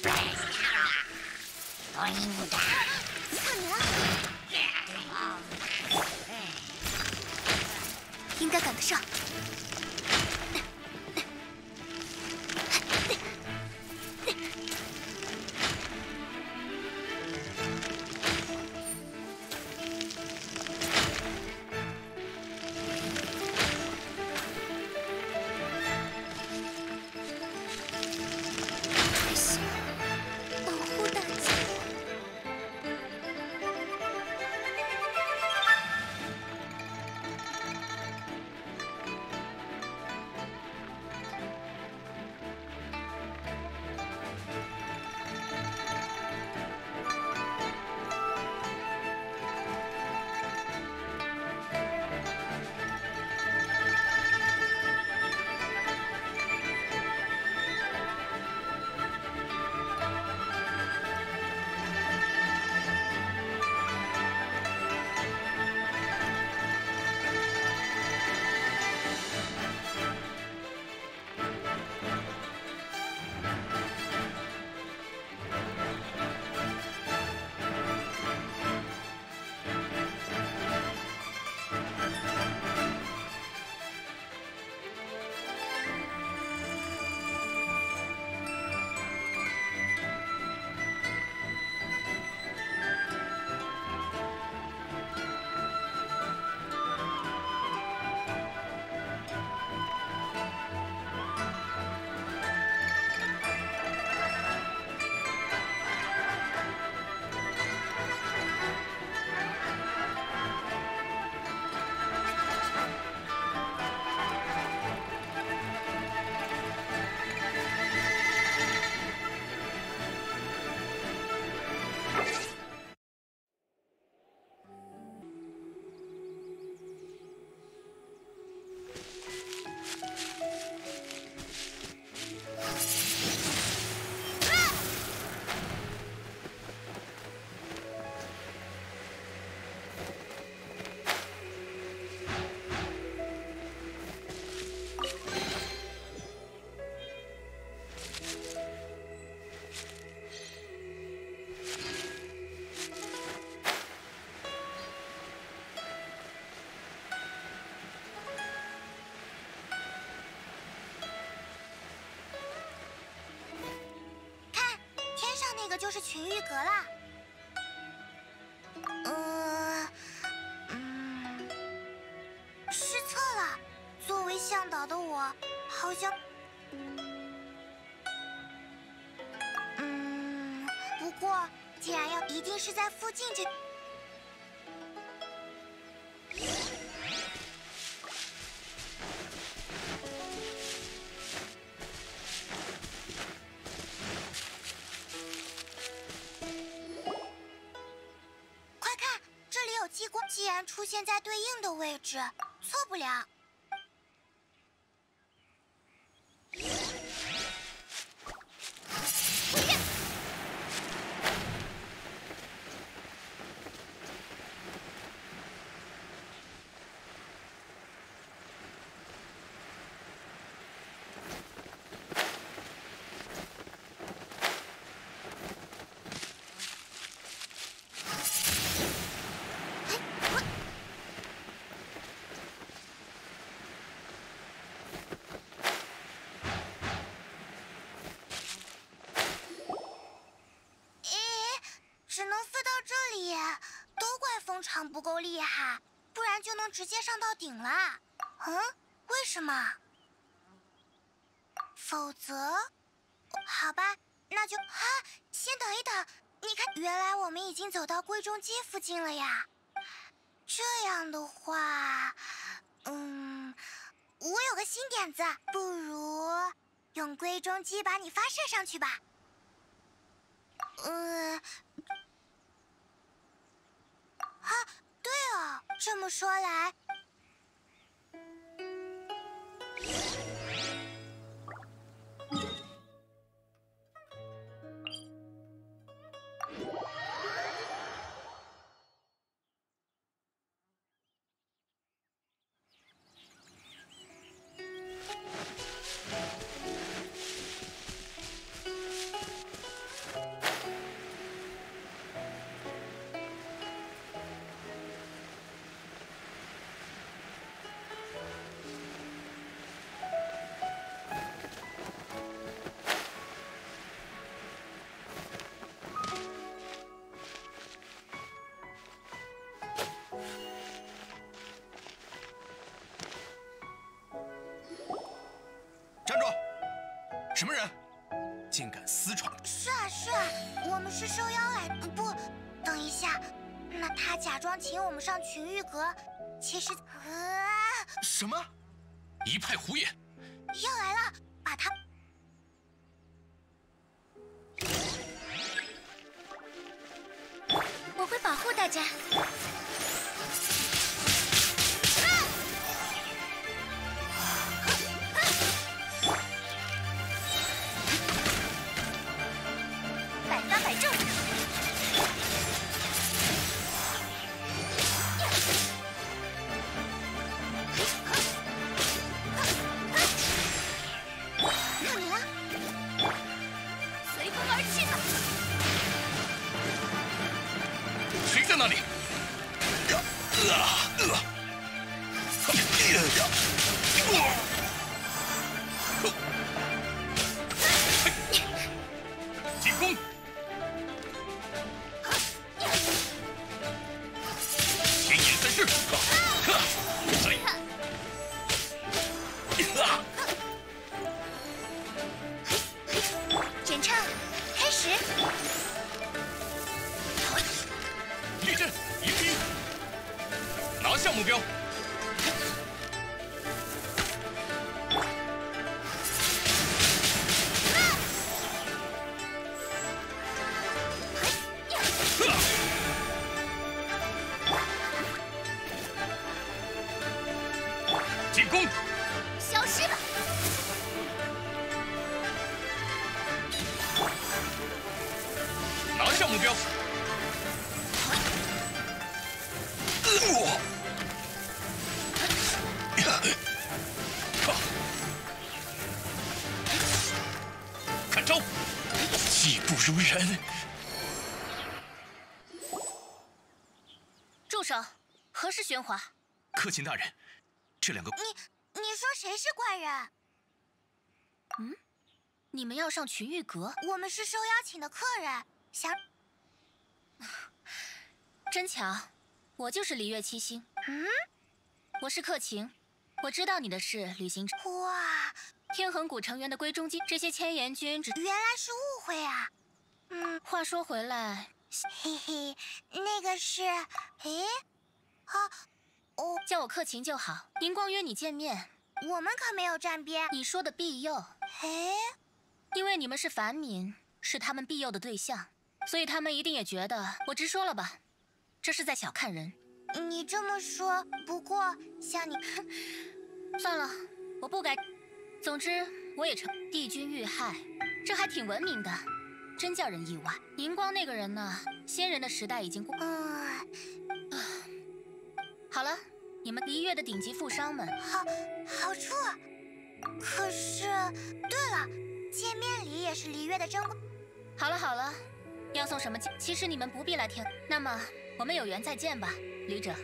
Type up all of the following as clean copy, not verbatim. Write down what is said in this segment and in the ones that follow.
应该赶得上。还行，保护大家。 就是群玉阁啦。失策了。作为向导的我，好像……不过既然要，一定是在附近这。 既然出现在对应的位置，错不了。风场不够厉害，不然就能直接上到顶了。为什么？否则，好吧，那就先等一等。你看，原来我们已经走到龟中街附近了呀。这样的话，我有个新点子，不如用龟中机把你发射上去吧。对哦，这么说来， 什么人？竟敢私闯！ 是啊，我们是受邀来。不，等一下，那他假装请我们上群玉阁，其实什么？一派胡言！ 要来了，把他。 我会保护大家。百发百中。 到你了， 随风而去吧。 谁在那里？进攻！天眼三式！ 演唱开始。 立正，迎敌！拿下目标！进攻！ 消失吧。 拿下目标！看招！技不如人。 住手！何事喧哗？ 克勤大人，这两个…… 你说谁是怪人？ 你们要上群玉阁？ 我们是受邀请的客人，想…… 真巧，我就是璃月七星。我是克勤，我知道你的事，旅行者。 哇， 天恒谷成员的归中军，这些千岩军只…… 原来是误会啊。 话说回来， 嘿嘿，那个是…… 叫我克勤就好。宁光约你见面， 我们可没有站边。 你说的庇佑，因为你们是凡民，是他们庇佑的对象，所以他们一定也觉得……我直说了吧，这是在小看人。 你这么说，不过像你…… 算了，我不该。总之，我也成帝君遇害，这还挺文明的，真叫人意外。宁光那个人呢，仙人的时代已经过。好了，你们璃月的顶级富商们， 好处。可是，对了，见面礼也是璃月的珍贵。 好了，要送什么？其实你们不必来天。那么，我们有缘再见吧，旅者。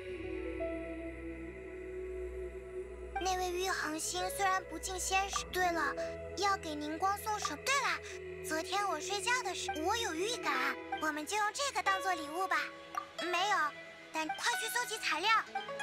那位玉恒星虽然不敬仙使，对了，要给宁光送什么？对了，昨天我睡觉的时候，我有预感，我们就用这个当做礼物吧。没有，但快去搜集材料。